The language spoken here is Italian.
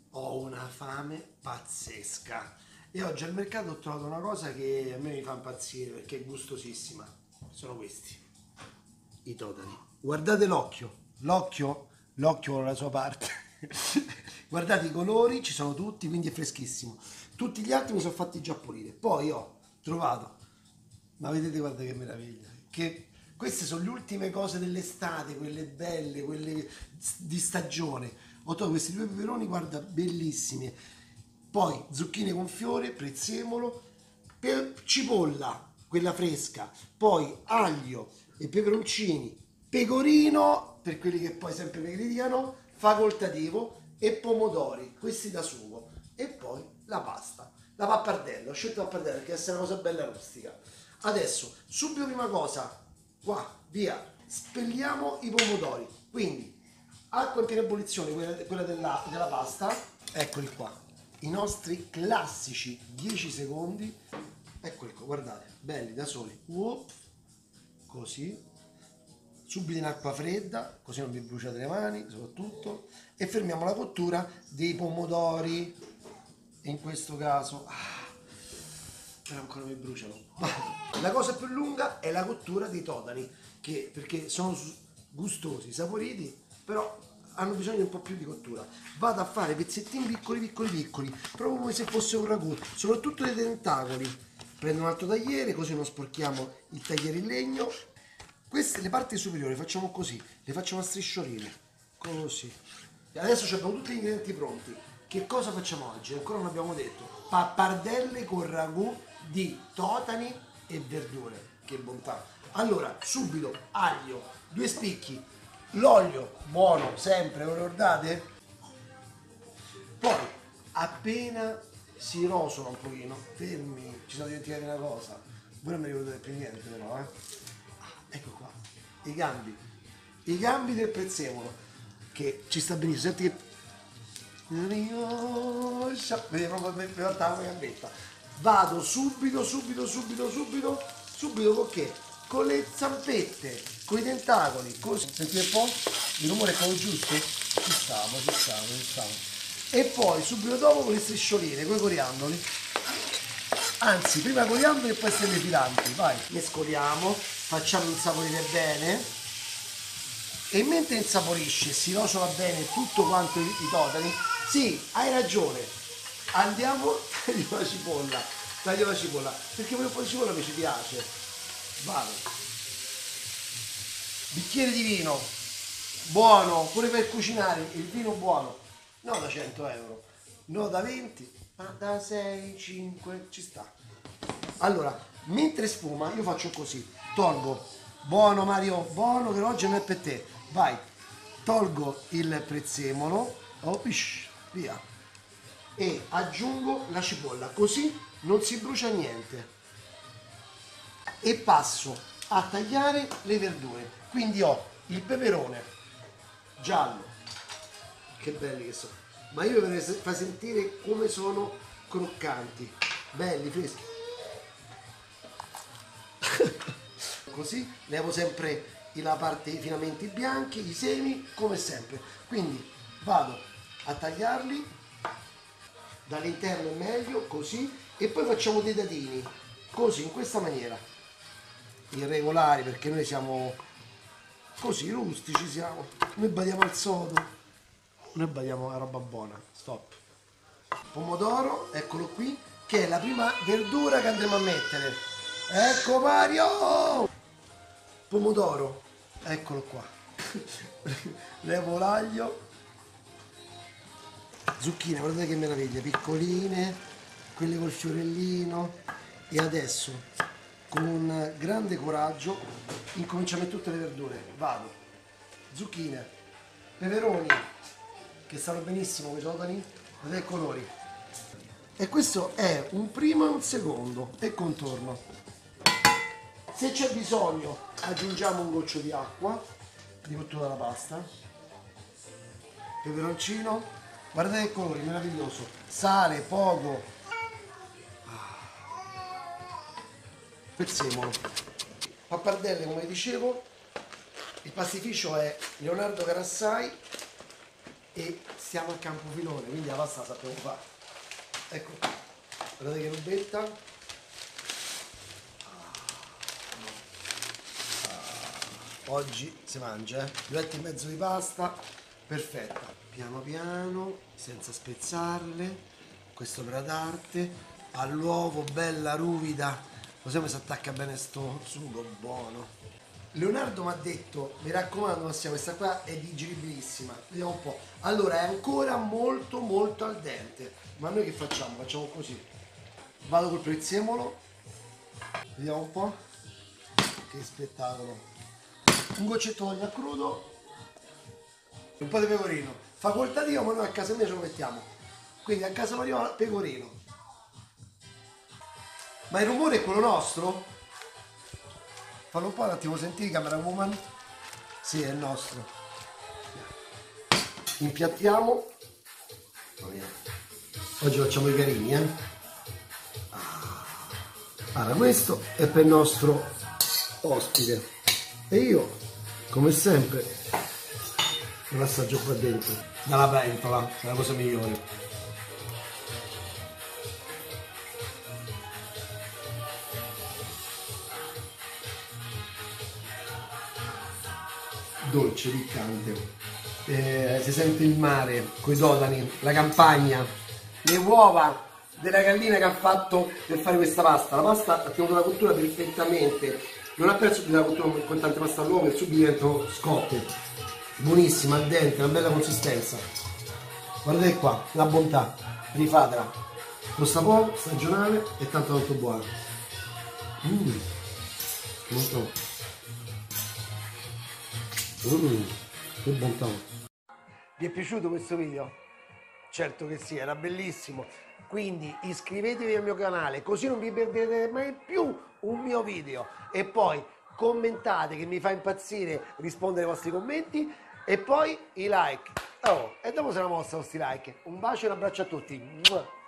Ho una fame pazzesca e oggi al mercato ho trovato una cosa che a me mi fa impazzire perché è gustosissima. Sono questi, i totani. Guardate l'occhio ha la sua parte. Guardate i colori, ci sono tutti, quindi è freschissimo. Tutti gli altri mi sono fatti già pulire. Poi ho trovato, ma vedete guarda che meraviglia, che queste sono le ultime cose dell'estate, quelle belle, quelle di stagione. Ho trovato questi due peperoni, guarda, bellissimi. Poi zucchine con fiore, prezzemolo, cipolla, quella fresca, poi aglio e peperoncini, pecorino, per quelli che poi sempre mi criticano, facoltativo e pomodori, questi da sugo. E poi la pasta, la pappardella, ho scelto la pappardella perché deve essere una cosa bella rustica. Adesso, subito prima cosa, qua, via, spelliamo i pomodori. Quindi, acqua in piena ebollizione, quella della pasta, eccoli qua, i nostri classici 10 secondi, eccoli qua, guardate, belli da soli, così, subito in acqua fredda, così non vi bruciate le mani, soprattutto, e fermiamo la cottura dei pomodori, in questo caso, però ancora mi bruciano. La cosa più lunga è la cottura dei totani, perché sono gustosi, saporiti, però hanno bisogno di un po' più di cottura. Vado a fare pezzettini piccoli, piccoli, piccoli, proprio come se fosse un ragù, soprattutto dei tentacoli. Prendo un altro tagliere, così non sporchiamo il tagliere in legno. Queste, le parti superiori, facciamo così, le facciamo a striscioline, così. Adesso abbiamo tutti gli ingredienti pronti. Che cosa facciamo oggi? Ancora non abbiamo detto. Pappardelle con ragù di totani e verdure. Che bontà. Allora, subito aglio, due spicchi, l'olio, buono, sempre, lo ricordate? Poi, appena si rosola un pochino, fermi, ci sono dimenticati una cosa. Voi non mi ricordate più niente però, eh? Ecco qua, i gambi del prezzemolo, che ci sta benissimo, senti che... Vedi proprio mi portava la gambetta. Vado subito con che? Con le zampette, con i tentacoli, così. Sentite un po'? Il rumore è quello giusto? Ci stavo. E poi subito dopo con le striscioline, con i coriandoli. Anzi, prima coriandoli e poi stelle filanti. Vai, mescoliamo, facciamo insaporire bene. E mentre insaporisce, si rosola bene tutto quanto i totani, sì, hai ragione, andiamo, taglio la cipolla, perché un po' di cipolla mi ci piace. Vado. Bicchiere di vino, buono, pure per cucinare, il vino buono, non da 100 euro, no da 20, ma da 6, 5, ci sta. Allora, mentre sfuma, io faccio così, tolgo, buono Mario, buono che oggi non è per te, vai, tolgo il prezzemolo, via, e aggiungo la cipolla, così non si brucia niente. E passo a tagliare le verdure. Quindi ho il peperone giallo, che belli che sono, ma io vi farei sentire come sono croccanti, belli, freschi. Così levo sempre la parte, i filamenti bianchi, i semi, come sempre. Quindi vado a tagliarli dall'interno è meglio, così, e poi facciamo dei dadini, così, in questa maniera, irregolari, perché noi siamo così rustici, siamo, noi badiamo al sodo, noi badiamo a roba buona. Stop. Pomodoro, eccolo qui, che è la prima verdura che andremo a mettere. Ecco Mario! Pomodoro, eccolo qua. Levo l'aglio, zucchine, guardate che meraviglia, piccoline, quelle col fiorellino. E adesso, con grande coraggio, incomincio a mettere tutte le verdure. Vado, zucchine, peperoni, che stanno benissimo quei totani, vedete i colori. E questo è un primo e un secondo, e contorno. Se c'è bisogno aggiungiamo un goccio di acqua di cottura della pasta, peperoncino, guardate il colore meraviglioso, sale poco, prezzemolo, pappardelle come dicevo, il pastificio è Leonardo Carassai e siamo al Campofilone, quindi la pasta la sappiamo fare. Ecco qua, guardate che robetta. Oggi si mangia, 2 etti e mezzo di pasta, perfetta. Piano piano, senza spezzarle, questo opera d'arte, all'uovo bella ruvida, così come si attacca bene sto sugo, buono. Leonardo mi ha detto, mi raccomando Massimo, questa qua è digeribilissima, vediamo un po'. Allora è ancora molto molto al dente, ma noi che facciamo? Facciamo così, vado col prezzemolo, vediamo un po', che spettacolo. Un goccetto d'olio a crudo, un po' di pecorino, facoltativo, ma noi a casa mia ce lo mettiamo, quindi a casa Maria pecorino. Ma il rumore è quello nostro? Fallo un po' un attimo, senti camera woman? Sì, è il nostro. Impiattiamo. Oggi facciamo i carini, eh? Allora, questo è per il nostro ospite. E io, come sempre, lo assaggio qua dentro, dalla pentola, è la cosa migliore. Dolce, piccante. Si sente il mare, coi totani, la campagna, le uova della gallina che ha fatto per fare questa pasta. La pasta ha tenuto la cottura perfettamente. Non ha perso più la cottura con tante pasta all'uovo, e subito diventano scotte. Buonissima, al dente, una bella consistenza. Guardate qua, la bontà, rifatela. Costa poco, stagionale e tanto tanto buona. Molto. Che bontà. Vi è piaciuto questo video? Certo che sì, era bellissimo. Quindi iscrivetevi al mio canale, così non vi perderete mai più un mio video. E poi commentate, che mi fa impazzire rispondere ai vostri commenti. E poi i like. Oh, e dopo se la mossa questi like. Un bacio e un abbraccio a tutti.